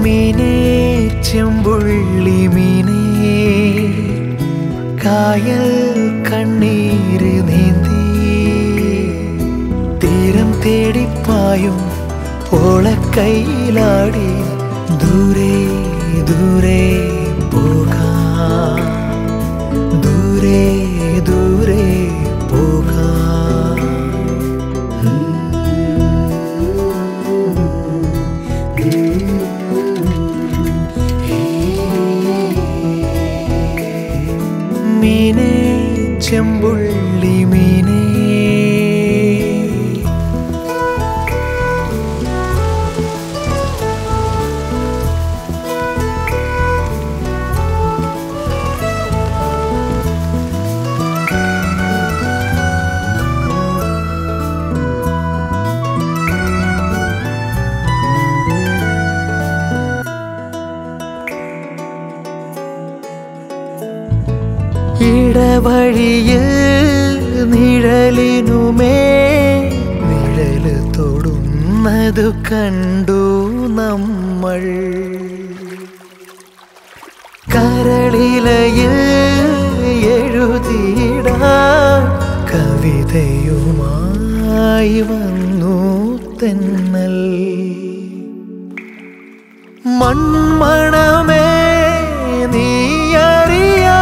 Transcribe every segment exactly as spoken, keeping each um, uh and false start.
മീനേ ചെമ്പുള്ളി മീനേ കായൽ കണ്ണീര് നീന്തി തീരം തേടിപ്പായും ഓളക്കൈയിലാടി ദൂരെ ദൂരെ പോകാം ദൂരെ ദൂരെ പോകാം മീനേ ചെമ്പുള്ളി മീനേ ഇടവഴിയിൽ നിഴലിനുമേ നിഴല് തൊടുന്നതു കണ്ടു നമ്മൾ കരളിലയിൽ എഴുതിയിടാൻ കവിതയുമായി വന്നു തെന്നൽ മൺമണമേ നീയറിയാ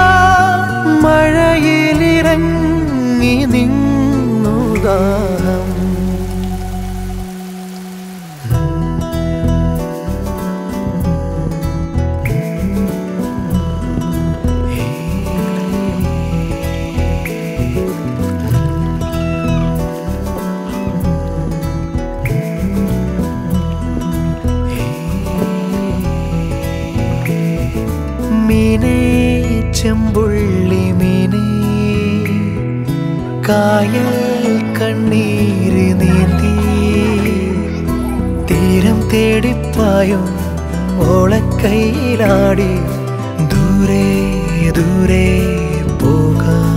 മഴയിലിറങ്ങി നിന്നു ദാഹം മീനേ ചെമ്പുള്ളി മീനേ കായൽ കണ്ണീര് നീന്തി തീരം തേടിപ്പായും ഓളക്കൈയിലാടി ദൂരെ ദൂരെ പോകാം